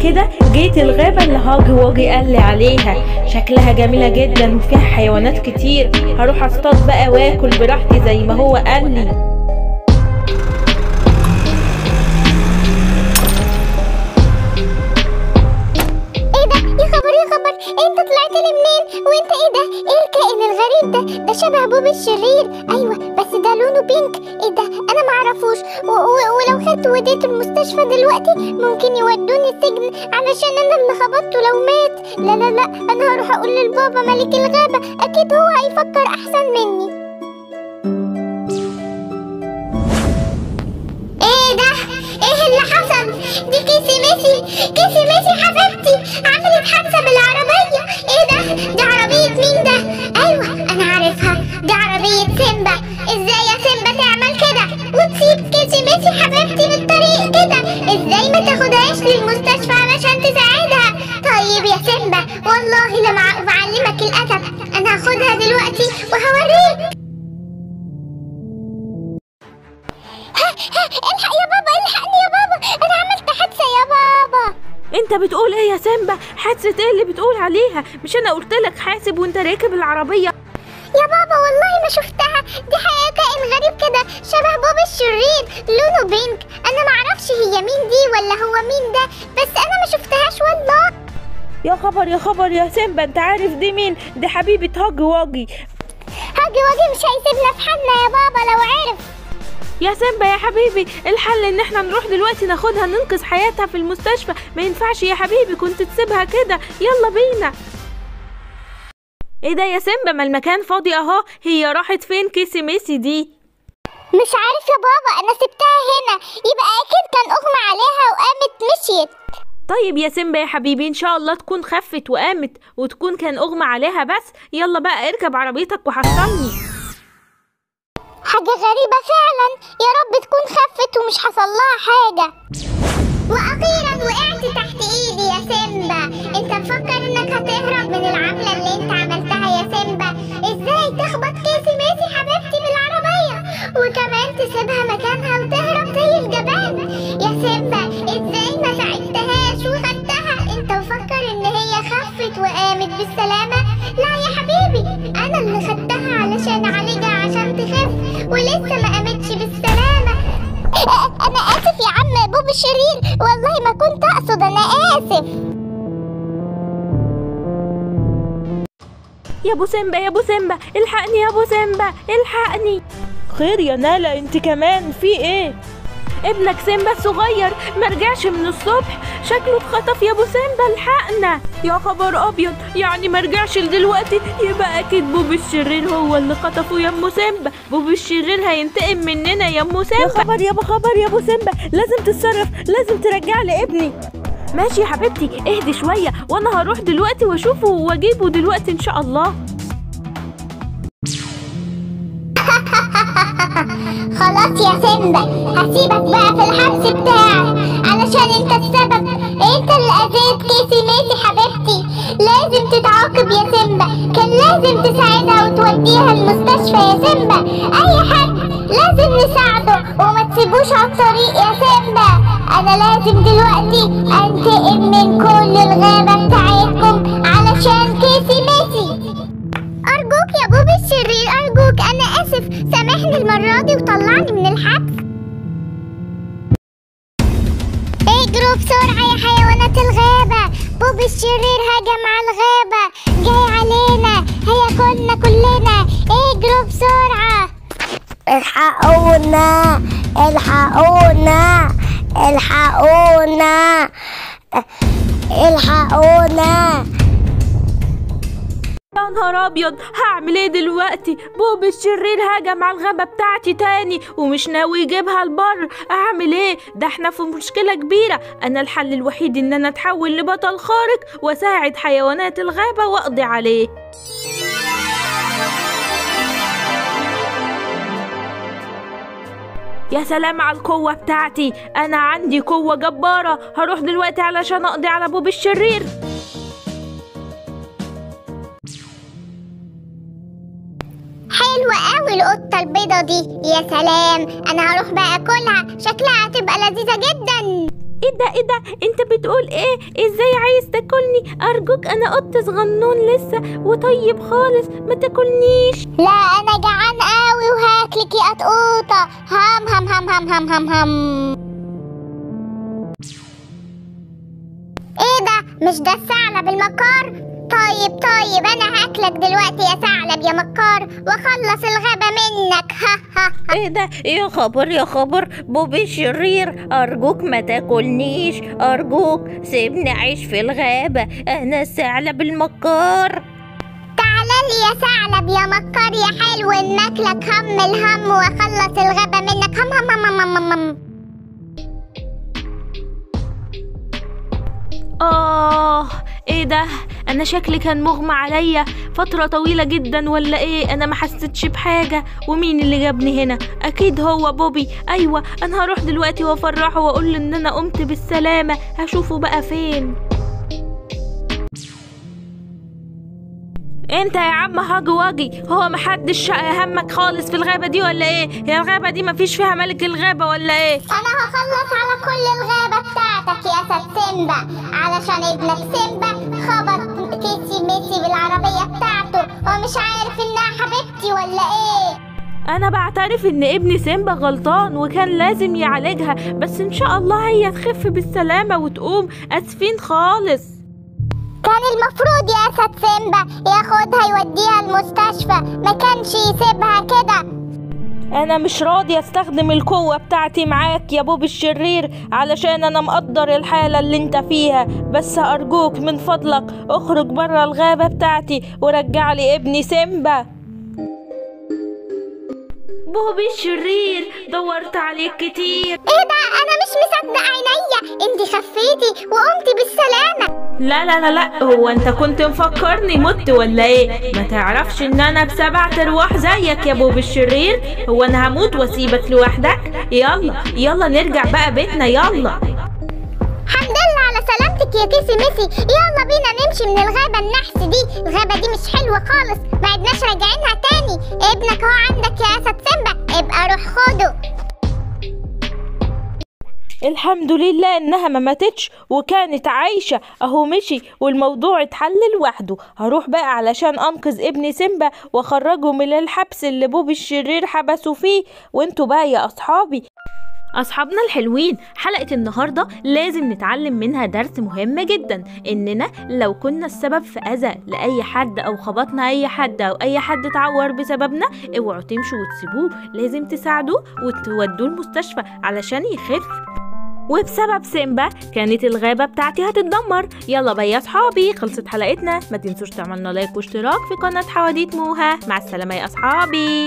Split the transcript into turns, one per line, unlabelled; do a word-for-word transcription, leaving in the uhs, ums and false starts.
كده جيت الغابة اللي هاجي واجي قال لي عليها، شكلها جميلة جدا وفيها حيوانات كتير، هروح اصطاد بقى واكل براحتي زي ما هو قال لي.
انت طلعت لي منين؟ وانت ايه ده؟ ايه الكائن الغريب ده؟ ده شبه بوب الشرير. ايوه بس ده لونه بينك. ايه ده؟ انا معرفوش. ولو خدته وديته المستشفى دلوقتي ممكن يودوني السجن علشان انا اللي خبطته لو مات. لا لا لا، انا هروح اقول للبابا ملك الغابة، اكيد هو هيفكر احسن مني. ايه ده؟ ايه اللي حصل؟ دي كيسي ميسي. كيسي ميسي حبيبتي عملت حادثة بالعربية. ايه ده؟ دي عربية مين ده؟ ايوه انا عارفها، دي عربية سيمبا. ازاي يا سيمبا تعمل كده وتسيب كيسي ميسي حبيبتي بالطريق كده؟ ازاي ما تاخدهاش للمستشفى علشان تساعدها؟ طيب يا سيمبا والله لما بعلمك الادب. انا هاخدها دلوقتي وهوريك. الحق يا بابا، الحقني يا بابا، انا عملت حادثة يا بابا.
انت بتقول ايه يا سيمبا؟ حادثة ايه اللي بتقول عليها؟ مش انا قلتلك حاسب وانت راكب العربية؟
يا بابا والله ما شفتها، دي حقيقة كائن غريب كده شبه بوب الشرير لونه بينك. انا معرفش هي مين دي ولا هو مين ده، بس انا ما شفتهاش والله.
يا خبر يا خبر يا سيمبا، انت عارف دي مين؟ دي حبيبة هاجي واجي.
هاجي واجي مش هيسيبنا في حالنا يا بابا لو عرف.
يا سيمبا يا حبيبي، الحل ان احنا نروح دلوقتي ناخدها ننقذ حياتها في المستشفى. ما ينفعش يا حبيبي كنت تسيبها كده. يلا بينا. ايه ده يا سيمبا؟ ما المكان فاضي اهو. هي راحت فين كيسي ميسي دي؟
مش عارف يا بابا، انا سبتها هنا، يبقى اكيد كان اغمى عليها وقامت مشيت.
طيب يا سيمبا يا حبيبي، ان شاء الله تكون خفت وقامت وتكون كان اغمى عليها بس. يلا بقى اركب عربيتك وحصلني.
حاجة غريبة فعلا، يا رب تكون خفت ومش حصلها حاجة. واخيرا وقعت تحت ايدي يا سيمبا. انت مفكر انك هتهرب من العملة اللي انت عملتها يا سيمبا؟ ازاي تخبط كيسي ميسي حبيبتي بالعربية وكمان تسيبها مكانها وتهرب زي الجبان؟ يا سيمبا ازاي ما ساعدتهاش وخدتها؟ انت مفكر ان هي خفت وقامت بالسلامة؟ لا يا حبيبي، انا اللي خدتها علشان اعالجها عشان تخف ولسه ما قامتش بالسلامة. انا اسف يا عم بوب الشرير، والله ما كنت اقصد، انا اسف.
يا ابو سيمبا يا ابو سيمبا الحقني يا ابو سيمبا الحقني. خير يا نالا انت كمان؟ في ايه؟ ابنك سيمبا الصغير مرجعش من الصبح، شكله اتخطف يا ابو سيمبا الحقنا. يا خبر ابيض، يعني مرجعش لدلوقتي؟ يبقى اكيد بوب الشرير هو اللي خطفه يا ام سيمبا. بوب الشرير هينتقم مننا يا ام سيمبا. يا خبر يا ابو خبر يا ابو سيمبا، لازم تتصرف، لازم ترجع لي ابني. ماشي يا حبيبتي، اهدي شويه وانا هروح دلوقتي واشوفه واجيبه دلوقتي ان شاء الله.
خلاص يا سيمبا، هسيبك بقى في الحبس بتاعك علشان انت السبب. انت اللي اذيت كيسي ميسي حبيبتي، لازم تتعاقب يا سيمبا. كان لازم تساعدها وتوديها المستشفى يا سيمبا. اي حد لازم نساعده وما تسيبوش على الطريق يا سيمبا. انا لازم دلوقتي انتقم من كل الغابة بتاعتكم علشان كيسي ميسي. أرجوك يا بوب الشرير، أرجوك، أنا آسف، سامحني المرة دي وطلعني من الحبس. اجروا بسرعة يا حيوانات الغابة، بوب الشرير هجم على الغابة، جاي علينا، هياكلنا كلنا، اجروا بسرعة.
الحقونا الحقونا الحقونا الحقونا.
يا نهار ابيض، هعمل ايه دلوقتي؟ بوب الشرير هجم على الغابة بتاعتي تاني ومش ناوي يجيبها البر. اعمل ايه؟ ده احنا في مشكلة كبيرة. انا الحل الوحيد ان انا اتحول لبطل خارق واساعد حيوانات الغابة واقضي عليه. يا سلام على القوة بتاعتي، انا عندي قوة جبارة. هروح دلوقتي علشان اقضي على بوب الشرير.
حلوة قوي القطة البيضة دي، يا سلام، انا هروح بقى اكلها، شكلها هتبقى لذيذة جدا.
ايه ده ايه ده انت بتقول ايه؟ ازاي عايز تاكلني؟ ارجوك انا قط صغنون لسه وطيب خالص، ما تاكلنيش.
لا انا جعان قوي وهاكلك يا قطوطه. هم هم هم هم هم هم هم ايه ده؟ مش ده الثعلب المكار؟ طيب طيب انا هاكلك دلوقتي يا ثعلب يا مكار واخلص الغابه منك. ها ها ها.
ايه ده؟ يا خبر يا خبر، بوبي الشرير ارجوك ما تاكلنيش، ارجوك سيبني اعيش في الغابة، انا الثعلب المكار.
تعالى يا ثعلب يا مكار يا حلو ان اكلك هم الهم واخلص الغابه منك. هم هم هم هم هم, هم.
آه إيه ده؟ أنا شكلي كان مغمى عليا فترة طويلة جدا ولا إيه؟ أنا ما حسيتش بحاجة. ومين اللي جابني هنا؟ أكيد هو بوبي. أيوة أنا هروح دلوقتي وأفرحه وأقول له إن أنا قمت بالسلامة. هشوفه بقى فين. انت يا عم هاجي واجي، هو محدش همك خالص في الغابة دي ولا ايه؟ هي الغابة دي مفيش فيها ملك الغابة ولا ايه؟
انا هخلص على كل الغابة بتاعتك يا اسد سيمبا علشان ابنك سيمبا خبط كيسي ميسي بالعربية بتاعته ومش عارف انها حبيبتي ولا ايه؟
انا بعترف ان ابني سيمبا غلطان وكان لازم يعالجها، بس ان شاء الله هي تخف بالسلامة وتقوم. اسفين خالص.
كان المفروض يا اسد سيمبا ياخدها يوديها المستشفى، ما كانش يسيبها كده.
انا مش راضي استخدم القوة بتاعتي معاك يا بوب الشرير علشان انا مقدر الحالة اللي انت فيها، بس ارجوك من فضلك اخرج برا الغابة بتاعتي ورجع لي ابني سيمبا. بوبي الشرير دورت عليك كتير.
ايه ده؟ انا مش مصدق عينيا، انت خفيتي وقمتي بالسلامة.
لا لا لا لا، هو انت كنت مفكرني مت ولا ايه؟ ما تعرفش ان انا بسبع ارواح زيك يا بوب الشرير؟ هو انا هموت واسيبك لوحدك؟ يلا يلا نرجع بقى بيتنا يلا.
الحمد لله على سلامتك يا كيسي ميسي، يلا بينا نمشي من الغابة النحس دي، الغابة دي مش حلوة خالص، ما عدناش راجعينها تاني. ابنك هو عندك يا اسد سيمبا، ابقى روح خده.
الحمد لله انها ما ماتتش وكانت عايشة اهو، مشي والموضوع اتحل لوحده. هروح بقى علشان انقذ ابني سيمبا واخرجه من الحبس اللي بوبي الشرير حبسه فيه. وانتوا بقى يا اصحابي أصحابنا الحلوين، حلقة النهاردة لازم نتعلم منها درس مهم جدا، إننا لو كنا السبب في أذى لأي حد أو خبطنا أي حد أو أي حد اتعور بسببنا، اوعوا تمشوا وتسيبوه، لازم تساعدوه وتودوه المستشفى علشان يخف. وبسبب سيمبا كانت الغابة بتاعتي هتتدمر. يلا بقى يا أصحابي، خلصت حلقتنا، ما تنسوش تعملنا لايك واشتراك في قناة حواديت موها. مع السلامة يا أصحابي.